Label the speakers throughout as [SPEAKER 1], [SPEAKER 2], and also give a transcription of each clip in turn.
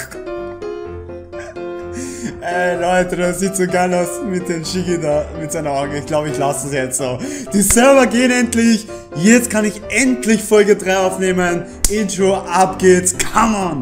[SPEAKER 1] Ey, Leute, das sieht so geil aus mit den Shigi da, mit seinen Augen. Ich glaube, ich lasse es jetzt so. Die Server gehen endlich. Jetzt kann ich endlich Folge 3 aufnehmen. Intro, ab geht's. Come on!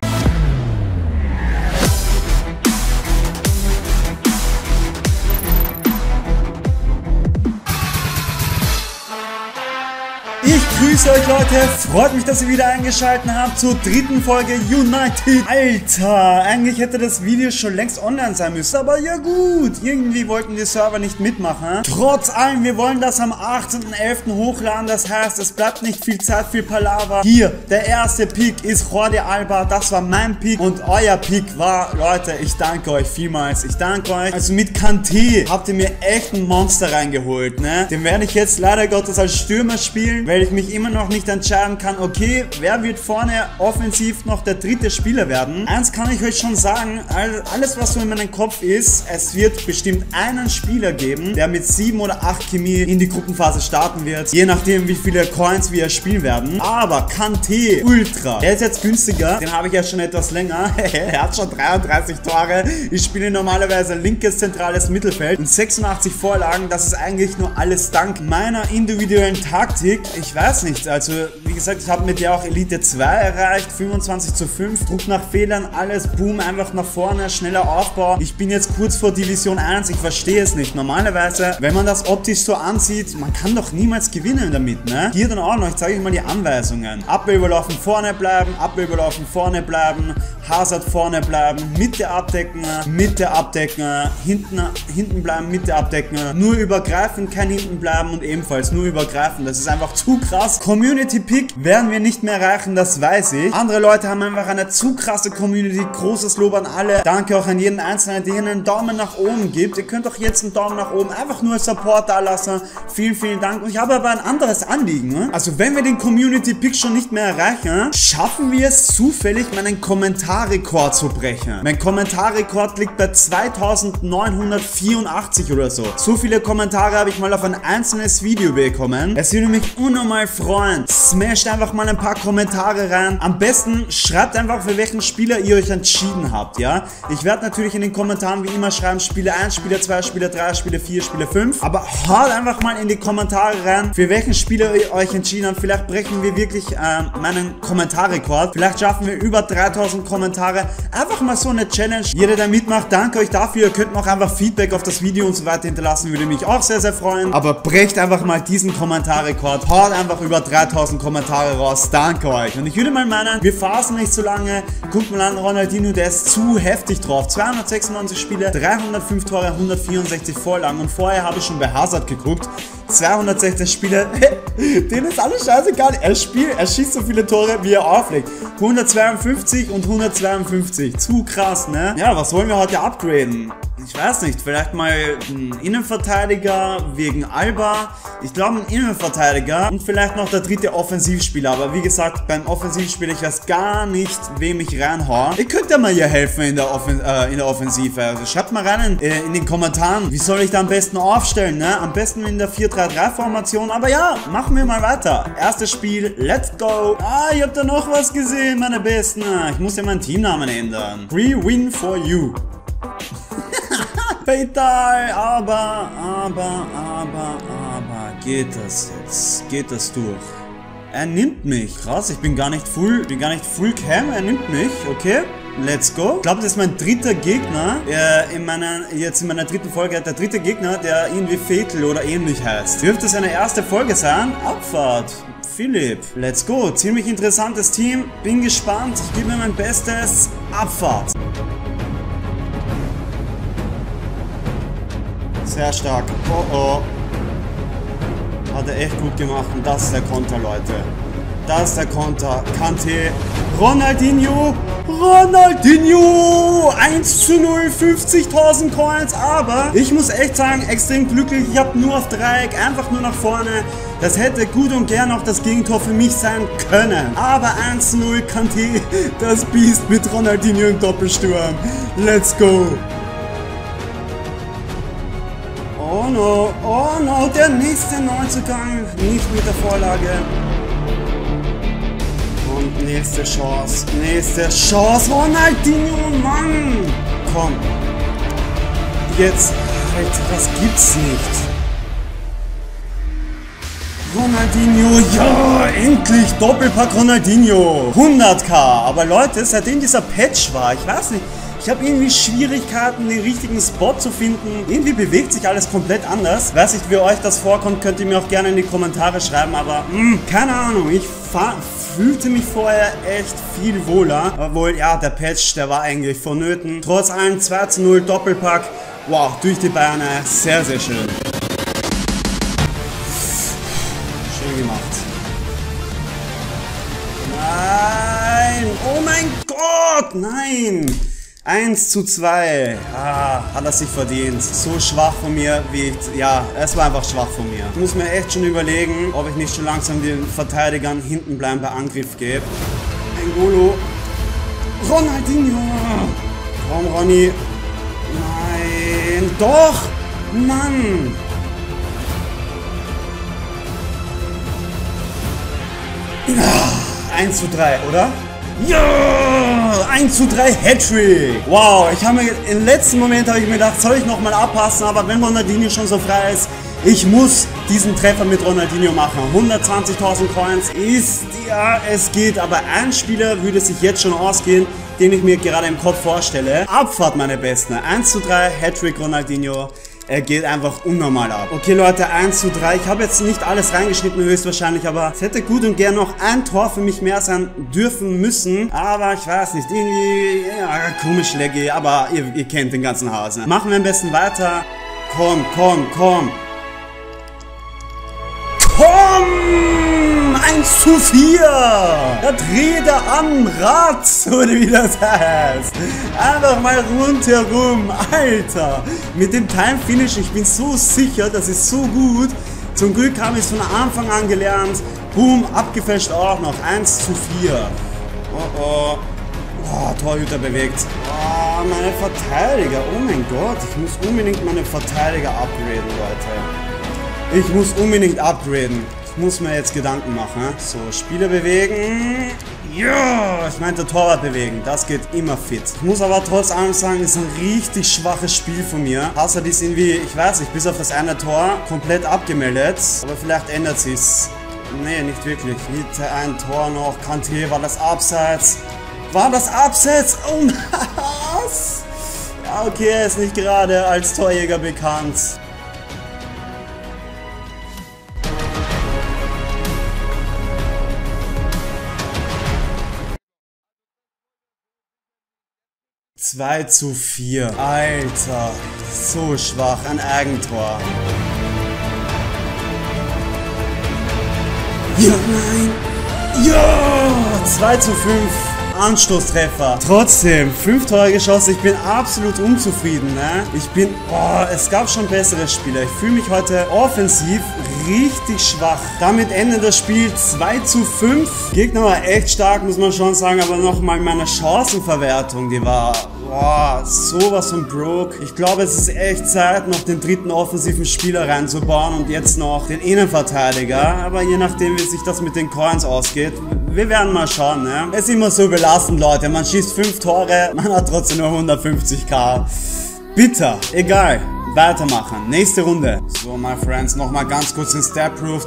[SPEAKER 1] Ich grüße euch, Leute, freut mich, dass ihr wieder eingeschaltet habt zur dritten Folge United. Alter, eigentlich hätte das Video schon längst online sein müssen, aber ja gut, irgendwie wollten die Server nicht mitmachen. Trotz allem, wir wollen das am 18.11. hochladen, das heißt, es bleibt nicht viel Zeit für Palaver. Hier, der erste Pick ist Jordi Alba, das war mein Pick und euer Pick war, Leute, ich danke euch vielmals, ich danke euch. Also mit Kanté habt ihr mir echt ein Monster reingeholt, ne? Den werde ich jetzt leider Gottes als Stürmer spielen, weil ich mich immer noch nicht entscheiden kann, okay, wer wird vorne offensiv noch der dritte Spieler werden. Eins kann ich euch schon sagen, alles was so in meinem Kopf ist, es wird bestimmt einen Spieler geben, der mit 7 oder 8 Chemie in die Gruppenphase starten wird, je nachdem wie viele Coins wir spielen werden. Aber Kanté, Ultra, der ist jetzt günstiger, den habe ich ja schon etwas länger, er hat schon 33 Tore, ich spiele normalerweise linkes zentrales Mittelfeld und 86 Vorlagen, das ist eigentlich nur alles dank meiner individuellen Taktik. Ich weiß nicht, also wie gesagt, ich habe mit der auch Elite 2 erreicht, 25:5, Druck nach Fehlern, alles, boom, einfach nach vorne, schneller Aufbau. Ich bin jetzt kurz vor Division 1, ich verstehe es nicht. Normalerweise, wenn man das optisch so ansieht, man kann doch niemals gewinnen damit, ne? Hier dann auch noch, ich zeige euch mal die Anweisungen. Abwehr überlaufen, vorne bleiben, Abwehr überlaufen, vorne bleiben, Hazard vorne bleiben, Mitte abdecken, hinten bleiben, Mitte abdecken, nur übergreifen, kein hinten bleiben und ebenfalls nur übergreifen. Das ist einfach zu krass. Community Pick werden wir nicht mehr erreichen, das weiß ich. Andere Leute haben einfach eine zu krasse Community. Großes Lob an alle. Danke auch an jeden Einzelnen, der einen Daumen nach oben gibt. Ihr könnt auch jetzt einen Daumen nach oben einfach nur als Support da lassen. Vielen, vielen Dank. Und ich habe aber ein anderes Anliegen. Ne? Also wenn wir den Community Pick schon nicht mehr erreichen, schaffen wir es zufällig, meinen Kommentarrekord zu brechen. Mein Kommentarrekord liegt bei 2984 oder so. So viele Kommentare habe ich mal auf ein einzelnes Video bekommen. Es würde mich unnormal freuen. Smasht einfach mal ein paar Kommentare rein. Am besten schreibt einfach, für welchen Spieler ihr euch entschieden habt, ja. Ich werde natürlich in den Kommentaren wie immer schreiben, Spieler 1, Spieler 2, Spieler 3, Spieler 4, Spieler 5. Aber haut einfach mal in die Kommentare rein, für welchen Spieler ihr euch entschieden habt. Vielleicht brechen wir wirklich meinen Kommentarrekord. Vielleicht schaffen wir über 3000 Kommentare. Einfach mal so eine Challenge. Jeder, der mitmacht, danke euch dafür. Ihr könnt noch einfach Feedback auf das Video und so weiter hinterlassen. Würde mich auch sehr, sehr freuen. Aber brecht einfach mal diesen Kommentarrekord. Haut einfach über 3000 Kommentare raus. Danke euch. Und ich würde mal meinen, wir phasen nicht so lange. Guckt mal an, Ronaldinho, der ist zu heftig drauf. 296 Spiele, 305 Tore, 164 Vorlagen. Und vorher habe ich schon bei Hazard geguckt. 260 Spiele, denen ist alles scheißegal. Er schießt so viele Tore, wie er auflegt. 152 und 152. Zu krass, ne? Ja, was wollen wir heute upgraden? Ich weiß nicht, vielleicht mal ein Innenverteidiger wegen Alba. Ich glaube ein Innenverteidiger und vielleicht noch der dritte Offensivspieler. Aber wie gesagt, beim Offensivspieler, ich weiß gar nicht, wem ich reinhaue. Ihr könnt ja mal hier helfen in der Offensive. Also schreibt mal rein in den Kommentaren, wie soll ich da am besten aufstellen, ne? Am besten in der 4-3-3-Formation. Aber ja, machen wir mal weiter. Erstes Spiel, let's go. Ah, ihr habt da noch was gesehen, meine Besten. Ich muss ja meinen Teamnamen ändern. Free win for you. Fatal, aber, geht das jetzt? Geht das durch? Er nimmt mich. Krass, ich bin gar nicht full Cam, er nimmt mich, okay? Let's go. Ich glaube, das ist mein dritter Gegner, jetzt in meiner dritten Folge, der dritte Gegner, der irgendwie Fatal oder ähnlich heißt. Dürfte seine erste Folge sein? Abfahrt. Philipp. Let's go. Ziemlich interessantes Team. Bin gespannt. Ich gebe mir mein Bestes. Abfahrt. Sehr stark. Oh oh. Hat er echt gut gemacht. Und das ist der Konter, Leute. Das ist der Konter. Kanté. Ronaldinho. 1:0. 50.000 Coins. Aber ich muss echt sagen, extrem glücklich. Ich habe nur auf Dreieck. Einfach nur nach vorne. Das hätte gut und gern auch das Gegentor für mich sein können. Aber 1:0 Kanté. Das Biest mit Ronaldinho im Doppelsturm. Let's go. Oh no, der nächste Neuzugang, nicht mit der Vorlage. Und Nächste Chance. Nächste Chance. Ronaldinho, Mann. Komm. Jetzt. Alter, das gibt's nicht. Ronaldinho. Ja, endlich. Doppelpack Ronaldinho. 100k. Aber Leute, seitdem dieser Patch war, ich weiß nicht. Ich habe irgendwie Schwierigkeiten, den richtigen Spot zu finden. Irgendwie bewegt sich alles komplett anders. Weiß nicht, wie euch das vorkommt, könnt ihr mir auch gerne in die Kommentare schreiben. Aber, keine Ahnung. Ich fühlte mich vorher echt viel wohler. Obwohl, ja, der Patch, der war eigentlich vonnöten. Trotz allem 2:0 Doppelpack. Wow, durch die Beine. Sehr, sehr schön. Schön gemacht. Nein! Oh mein Gott! Nein! 1:2. Ah, hat er sich verdient. So schwach von mir wie... Ja, es war einfach schwach von mir. Ich muss mir echt schon überlegen, ob ich nicht schon langsam den Verteidigern hinten bleiben bei Angriff gebe. N'Golo. Ronaldinho. Komm, Ronny. Nein. Doch. Mann. Ja, 1:3, oder? Ja! 1:3 Hattrick! Wow, ich habe mir im letzten Moment habe ich mir gedacht, soll ich nochmal abpassen, aber wenn Ronaldinho schon so frei ist, ich muss diesen Treffer mit Ronaldinho machen. 120.000 Coins ist, ja, es geht, aber ein Spieler würde sich jetzt schon ausgehen, den ich mir gerade im Kopf vorstelle. Abfahrt, meine Besten. 1:3 Hattrick Ronaldinho. Er geht einfach unnormal ab. Okay, Leute, 1:3. Ich habe jetzt nicht alles reingeschnitten, höchstwahrscheinlich, aber es hätte gut und gern noch ein Tor für mich mehr sein dürfen müssen. Aber ich weiß nicht, irgendwie, ja, komisch Leggy, aber ihr kennt den ganzen Hasen. Machen wir am besten weiter. Komm, komm, komm. Komm! 1:4! Da dreht er am Rad, oder wie das heißt. Einfach mal rundherum, Alter. Mit dem Time Finish, ich bin so sicher, das ist so gut. Zum Glück habe ich es von Anfang an gelernt. Boom, abgefälscht auch noch. 1:4. Oh oh. Oh, Torhüter bewegt. Oh, meine Verteidiger. Oh mein Gott, ich muss unbedingt meine Verteidiger upgraden, Leute. Ich muss unbedingt upgraden. Ich muss mir jetzt Gedanken machen. So, Spieler bewegen. Ja, ich meinte Torwart bewegen. Das geht immer fit. Ich muss aber trotz allem sagen, das ist ein richtig schwaches Spiel von mir. Außer die ist irgendwie, ich weiß nicht, bis auf das eine Tor komplett abgemeldet. Aber vielleicht ändert sich's. Nee, nicht wirklich. Nicht ein Tor noch. Kanté, war das Abseits? War das Abseits? Oh, was? Ja, okay, er ist nicht gerade als Torjäger bekannt. – 2:4. Alter, so schwach, ein Eigentor. Ja, nein. Ja, 2:5. Anstoßtreffer. Trotzdem, 5 Tore geschossen. Ich bin absolut unzufrieden, ne? Ich bin, oh, es gab schon bessere Spieler. Ich fühle mich heute offensiv richtig schwach. Damit endet das Spiel 2:5. Gegner war echt stark, muss man schon sagen, aber nochmal meine Chancenverwertung, die war, boah, sowas von broke. Ich glaube, es ist echt Zeit, noch den dritten offensiven Spieler reinzubauen und jetzt noch den Innenverteidiger. Aber je nachdem, wie sich das mit den Coins ausgeht, wir werden mal schauen, ne? Es ist immer so belastend, Leute. Man schießt 5 Tore, man hat trotzdem nur 150k. Bitter. Egal. Weitermachen. Nächste Runde. So, my friends, nochmal ganz kurz den Step Proof.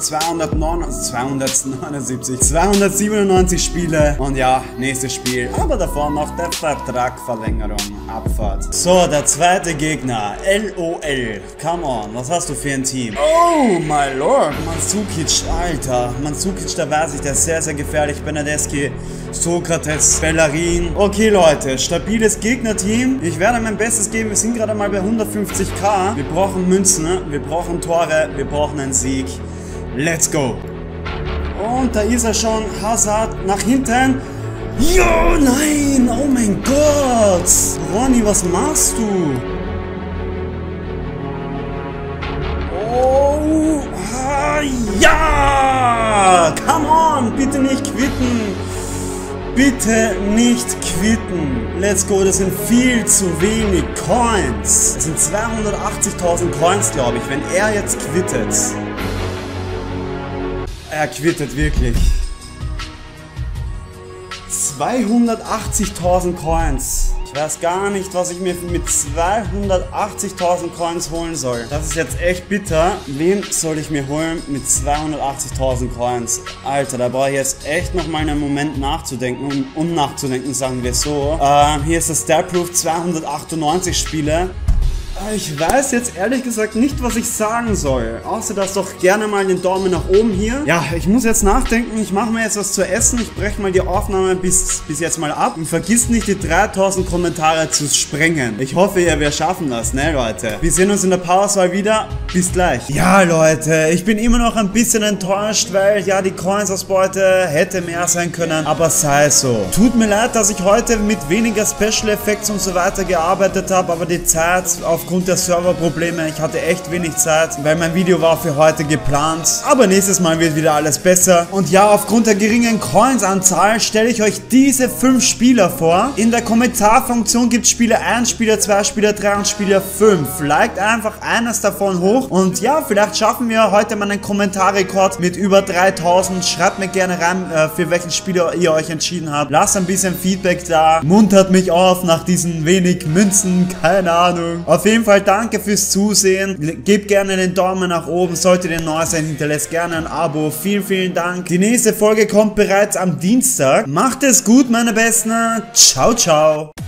[SPEAKER 1] 297 Spiele. Und ja, nächstes Spiel. Aber davor noch der Vertragverlängerung. Abfahrt. So, der zweite Gegner. LOL. Come on. Was hast du für ein Team? Oh, my lord. Mandzukic, Alter. Mandzukic, da weiß ich, der ist sehr, sehr gefährlich. Bernardeschi, Sokrates, Bellerin. Okay, Leute. Stabiles Gegnerteam. Ich werde mein Bestes geben. Wir sind gerade mal bei 150k. Wir brauchen Münzen, wir brauchen Tore, wir brauchen einen Sieg. Let's go. Und da ist er schon. Hazard nach hinten. Jo, nein. Oh mein Gott. Ronny, was machst du? Oh, ja. Come on, bitte nicht quitten. Bitte nicht quitten. Let's go, das sind viel zu wenig Coins. Das sind 280.000 Coins, glaube ich, wenn er jetzt quittet. Er quittet wirklich. 280.000 Coins. Ich weiß gar nicht, was ich mir mit 280.000 Coins holen soll. Das ist jetzt echt bitter. Wen soll ich mir holen mit 280.000 Coins? Alter, da brauche ich jetzt echt noch mal einen Moment nachzudenken, um nachzudenken, sagen wir so. Hier ist das Starproof 298 Spiele. Ich weiß jetzt ehrlich gesagt nicht, was ich sagen soll. Außer dass doch gerne mal den Daumen nach oben hier. Ja, ich muss jetzt nachdenken. Ich mache mir jetzt was zu essen. Ich breche mal die Aufnahme bis jetzt mal ab. Und vergisst nicht, die 3000 Kommentare zu sprengen. Ich hoffe, wir schaffen das, ne, Leute? Wir sehen uns in der Powerswahl wieder. Bis gleich. Ja, Leute, ich bin immer noch ein bisschen enttäuscht, weil ja, die Coins-Ausbeute hätte mehr sein können. Aber sei es so. Tut mir leid, dass ich heute mit weniger Special Effects und so weiter gearbeitet habe. Aber die Zeit aufgrund der Serverprobleme, ich hatte echt wenig Zeit, weil mein Video war für heute geplant. Aber nächstes Mal wird wieder alles besser. Und ja, aufgrund der geringen Coins-Anzahl stelle ich euch diese 5 Spieler vor. In der Kommentarfunktion gibt es Spieler 1, Spieler 2, Spieler 3 und Spieler 5. Liked einfach eines davon hoch. Und ja, vielleicht schaffen wir heute mal einen Kommentarrekord mit über 3000. Schreibt mir gerne rein, für welchen Spieler ihr euch entschieden habt. Lasst ein bisschen Feedback da. Muntert mich auf nach diesen wenig Münzen. Keine Ahnung. Auf jeden Fall danke fürs Zusehen. Gebt gerne den Daumen nach oben. Solltet ihr neu sein, hinterlasst gerne ein Abo. Vielen, vielen Dank. Die nächste Folge kommt bereits am Dienstag. Macht es gut, meine Besten. Ciao, ciao.